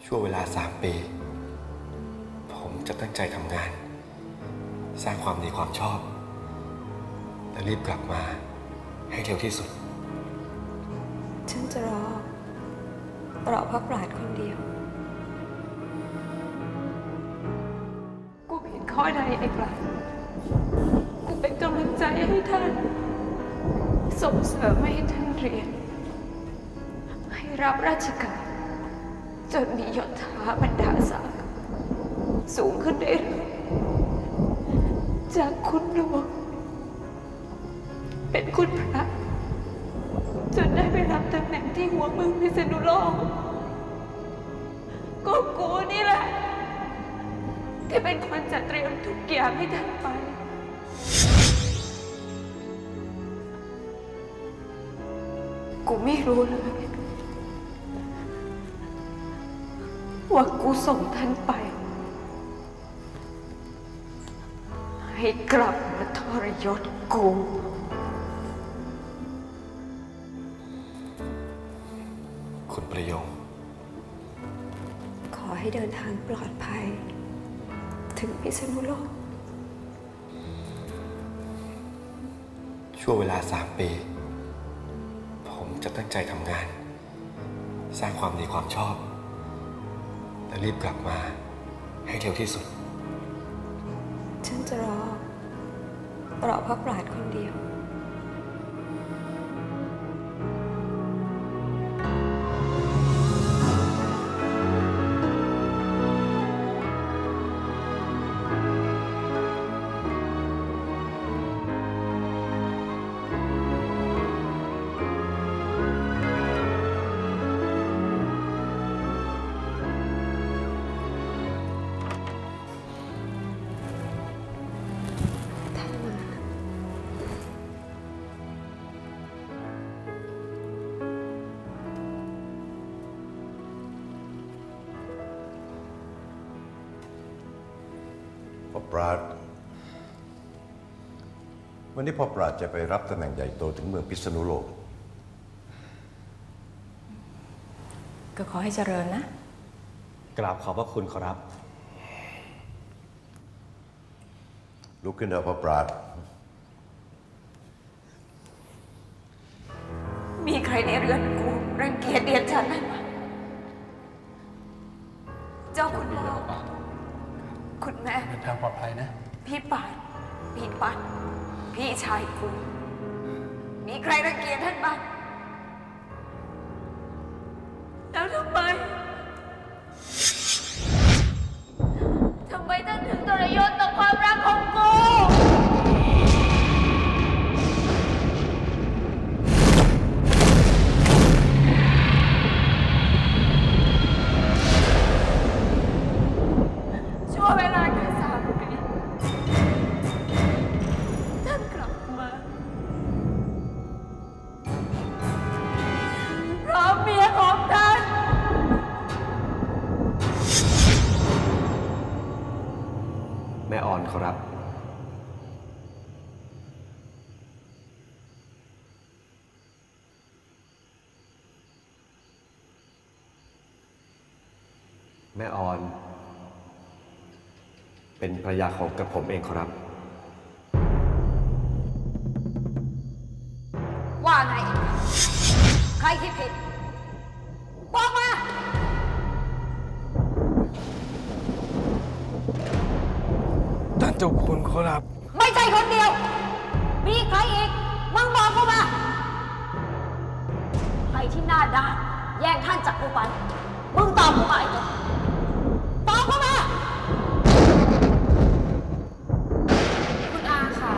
ช่วงเวลา3 ปีผมจะตั้งใจทำงานสร้างความดีความชอบและรีบกลับมาให้เร็วที่สุดฉันจะรอพระปราชญ์คนเดียวกูเห็นข้อใดไอ้ปราชญ์กูเป็นกำลังใจให้ท่านส่งเสริมให้ท่านเรียนให้รับราชการจนมียศถาบรรดาศักดิ์สูงขึ้นได้เรื่อยจากคุณหลวงเป็นคุณพระจนได้ไปรับตำแหน่งที่หัวเมืองพิษณุโลกก็กูนี่แหละที่เป็นคนจัดเตรียมทุกอย่างให้ท่านไปกูไม่รู้เลยว่ากูส่งท่านไปให้กลับมาทรยศกูคุณประโยงขอให้เดินทางปลอดภัยถึงพิษณุโลกช่วงเวลา3 ปีผมจะตั้งใจทำงานสร้างความดีความชอบและรีบกลับมาให้เร็วที่สุดฉันจะรอพระปราชญ์คนเดียวพ่อปราชญ์วันนี้พ่อปราชญ์จะไปรับตำแหน่งใหญ่โตถึงเมืองพิษณุโลกก็ขอให้เจริญนะกราบขอบพระคุณขอรับลุกขึ้นเถอะพ่อปราชญ์มีใครในเรือนกูรังเกียจเดียดฉันไหมเจ้าคุณพ่อคุณแม่เดินทางปลอดภัยนะพี่ปัดพี่ชายกูมีใครรังเกียจท่านบ้างแล้วทำไมท่านถึงทรยศต่อความรักของกูช่วงเวลาแค่3 ปีท่านกลับมาพร้อมเมียของท่านแม่อ่อนขอรับแม่อ่อนเป็นภรรยาของกระผมเองขอรับว่าไงใครคิดผิดบอกมาท่านเจ้าคุณขอรับไม่ใช่คนเดียวมีใครอีกมึงบอกกูมาใครที่หน้าด้านแย่งท่านจากกูไปมึงตอบกูมาอีกตอบกูมาคุณอาค่ะ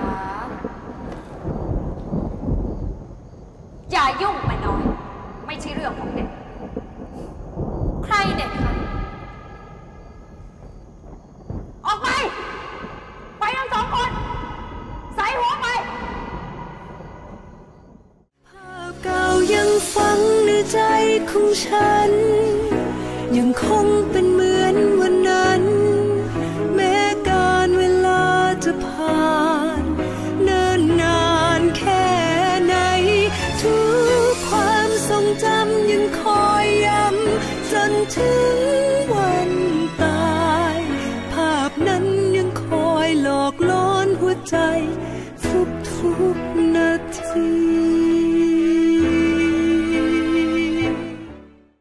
อย่ายุ่งไปน้อยไม่ใช่เรื่องของเด็กใครเด็กคะออกไปทั้ง2 คนใส่หัวไปภาพเก่ายังฝังในใจของฉันยังคงเป็นเหมือนวันนั้นแม้การเวลาจะผ่านเนิ่นนานแค่ไหนทุกความทรงจำยังคอยย้ำจนถึงใจทุกนาที